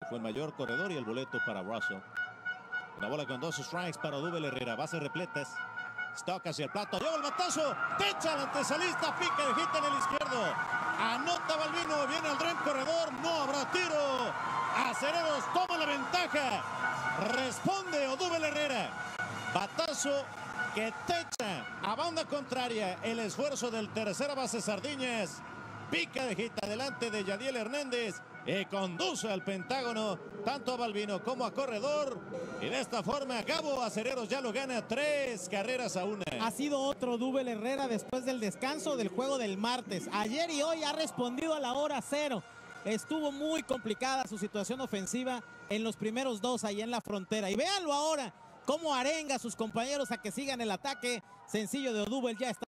fue el mayor corredor y el boleto para Russell. Una bola con 2 strikes para Odubel Herrera. Bases repletas. Stock hacia el plato. Lleva el batazo. Techa al antesalista. Pica de hit en el izquierdo. Anota Balbino. Viene el tren corredor. No habrá tiro. Acereros toma la ventaja. Responde Odubel Herrera. Batazo que techa a banda contraria el esfuerzo del tercera base Sardiñas. Pica de hit adelante de Yadiel Hernández y conduce al Pentágono tanto a Balbino como a corredor. Y de esta forma Gabo Acereros ya lo gana 3-1. Ha sido otro Odubel Herrera después del descanso del juego del martes. Ayer y hoy ha respondido a la hora cero. Estuvo muy complicada su situación ofensiva en los primeros 2 ahí en la frontera. Y véanlo ahora, cómo arenga a sus compañeros a que sigan el ataque sencillo de Odubel. Ya está.